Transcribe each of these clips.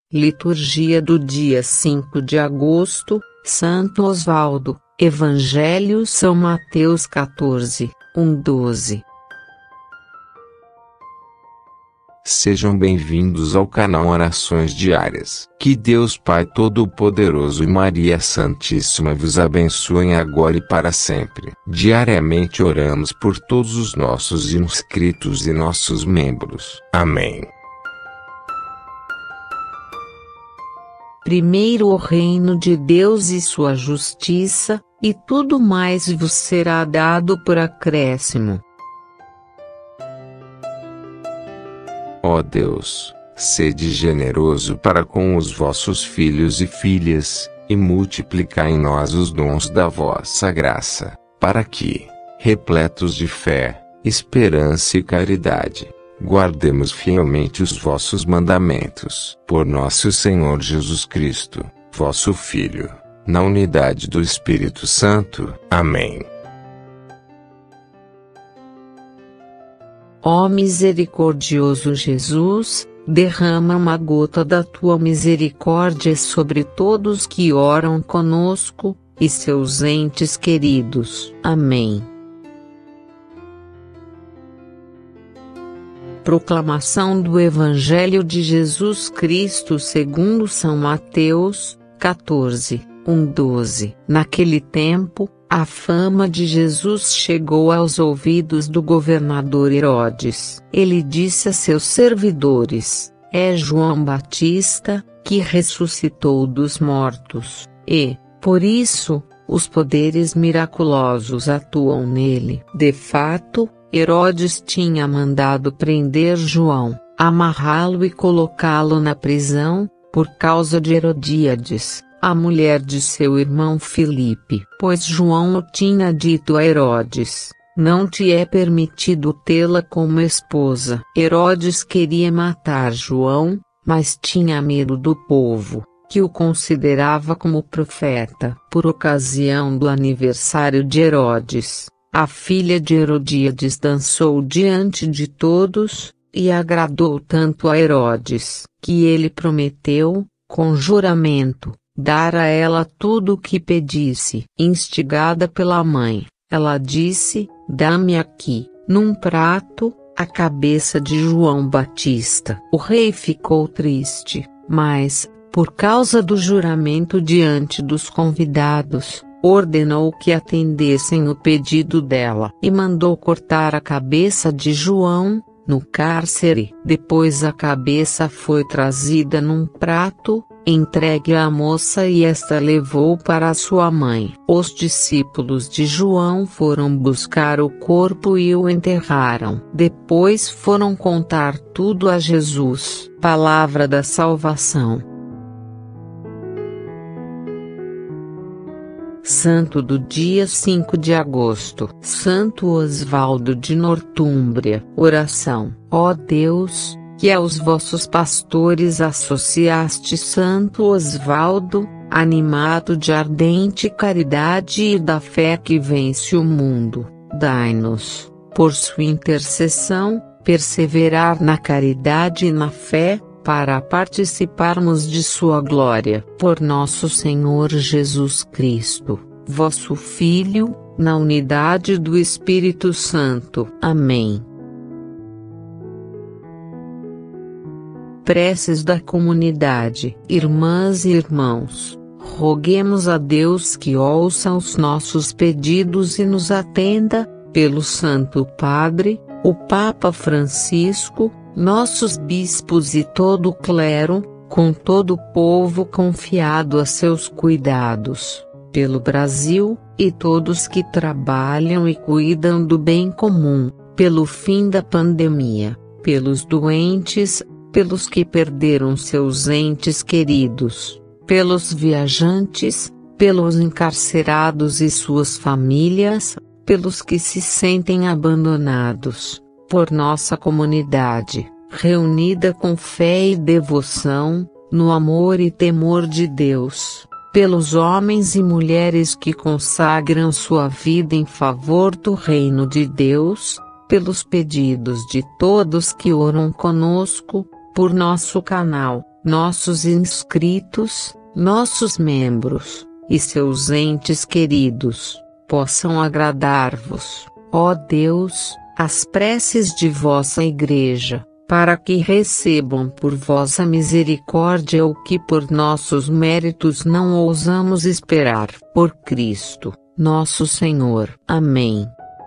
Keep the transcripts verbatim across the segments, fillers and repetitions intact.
Liturgia do dia cinco de agosto, Santo Osvaldo, Evangelho São Mateus quatorze, um a doze. Sejam bem-vindos ao canal Orações Diárias. Que Deus Pai Todo-Poderoso e Maria Santíssima vos abençoem agora e para sempre. Diariamente oramos por todos os nossos inscritos e nossos membros. Amém. Primeiro o reino de Deus e sua justiça, e tudo mais vos será dado por acréscimo. Ó Deus, sede generoso para com os vossos filhos e filhas, e multiplicai em nós os dons da vossa graça, para que, repletos de fé, esperança e caridade, guardemos fielmente os vossos mandamentos. Por nosso Senhor Jesus Cristo, vosso Filho, na unidade do Espírito Santo. Amém. Ó misericordioso Jesus, derrama uma gota da tua misericórdia sobre todos que oram conosco, e seus entes queridos. Amém. Proclamação do Evangelho de Jesus Cristo segundo São Mateus, quatorze, um a doze. Naquele tempo, a fama de Jesus chegou aos ouvidos do governador Herodes. Ele disse a seus servidores: é João Batista, que ressuscitou dos mortos, e, por isso, os poderes miraculosos atuam nele. De fato, Herodes tinha mandado prender João, amarrá-lo e colocá-lo na prisão, por causa de Herodíades, a mulher de seu irmão Filipe. Pois João o tinha dito a Herodes: não te é permitido tê-la como esposa. Herodes queria matar João, mas tinha medo do povo, que o considerava como profeta. Por ocasião do aniversário de Herodes, a filha de Herodíades dançou diante de todos, e agradou tanto a Herodes, que ele prometeu, com juramento, dar a ela tudo o que pedisse. Instigada pela mãe, ela disse: dá-me aqui, num prato, a cabeça de João Batista. O rei ficou triste, mas, por causa do juramento diante dos convidados, ordenou que atendessem o pedido dela, e mandou cortar a cabeça de João, no cárcere. Depois a cabeça foi trazida num prato, entregue à moça e esta levou para sua mãe. Os discípulos de João foram buscar o corpo e o enterraram. Depois foram contar tudo a Jesus. Palavra da salvação. Santo do dia cinco de agosto, Santo Osvaldo de Nortúmbria. Oração. Ó Deus, que aos vossos pastores associaste Santo Osvaldo, animado de ardente caridade e da fé que vence o mundo, dai-nos, por sua intercessão, perseverar na caridade e na fé, para participarmos de sua glória. Por nosso Senhor Jesus Cristo, vosso Filho, na unidade do Espírito Santo. Amém. Preces da comunidade. Irmãs e irmãos, roguemos a Deus que ouça os nossos pedidos e nos atenda, pelo Santo Padre, o Papa Francisco, nossos bispos e todo o clero, com todo o povo confiado a seus cuidados, pelo Brasil, e todos que trabalham e cuidam do bem comum, pelo fim da pandemia, pelos doentes, pelos que perderam seus entes queridos, pelos viajantes, pelos encarcerados e suas famílias, pelos que se sentem abandonados, por nossa comunidade, reunida com fé e devoção, no amor e temor de Deus, pelos homens e mulheres que consagram sua vida em favor do reino de Deus, pelos pedidos de todos que oram conosco, por nosso canal, nossos inscritos, nossos membros, e seus entes queridos, possam agradar-vos, ó Deus, as preces de vossa Igreja, para que recebam por vossa misericórdia o que por nossos méritos não ousamos esperar, por Cristo, nosso Senhor. Amém.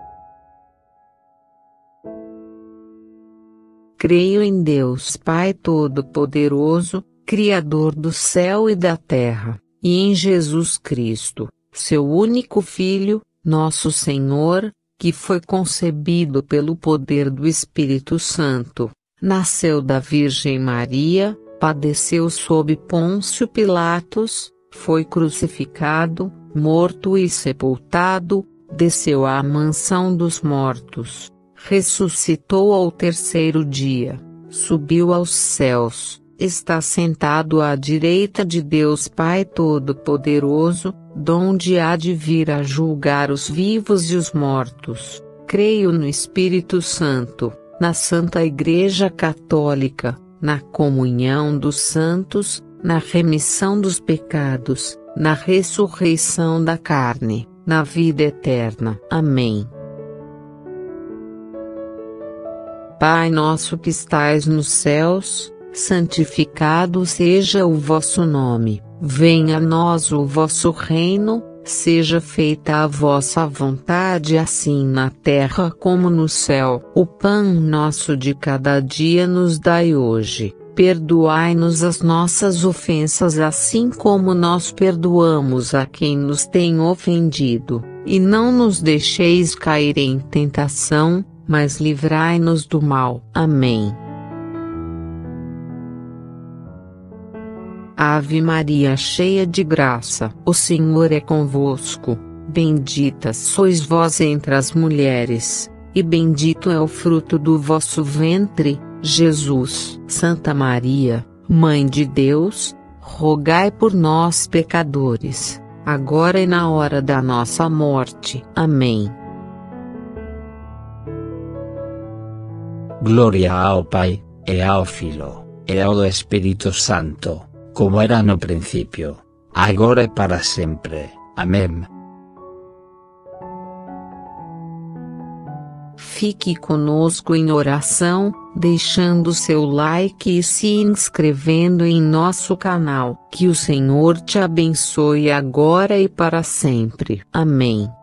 Creio em Deus Pai Todo-Poderoso, Criador do céu e da terra, e em Jesus Cristo, seu único Filho, nosso Senhor, que foi concebido pelo poder do Espírito Santo, nasceu da Virgem Maria, padeceu sob Pôncio Pilatos, foi crucificado, morto e sepultado, desceu à mansão dos mortos, ressuscitou ao terceiro dia, subiu aos céus, está sentado à direita de Deus Pai Todo-Poderoso, donde há de vir a julgar os vivos e os mortos. Creio no Espírito Santo, na Santa Igreja Católica, na comunhão dos santos, na remissão dos pecados, na ressurreição da carne, na vida eterna. Amém. Pai nosso que estais nos céus, santificado seja o vosso nome, venha a nós o vosso reino, seja feita a vossa vontade assim na terra como no céu. O pão nosso de cada dia nos dai hoje, perdoai-nos as nossas ofensas assim como nós perdoamos a quem nos tem ofendido, e não nos deixeis cair em tentação, mas livrai-nos do mal. Amém. Ave Maria, cheia de graça, o Senhor é convosco. Bendita sois vós entre as mulheres, e bendito é o fruto do vosso ventre, Jesus. Santa Maria, Mãe de Deus, rogai por nós pecadores, agora e na hora da nossa morte. Amém. Gloria ao Pai, e ao Filho, e ao Espírito Santo, como era no princípio, agora e para sempre. Amém. Fique conosco em oração, deixando seu like e se inscrevendo em nosso canal. Que o Senhor te abençoe agora e para sempre. Amém.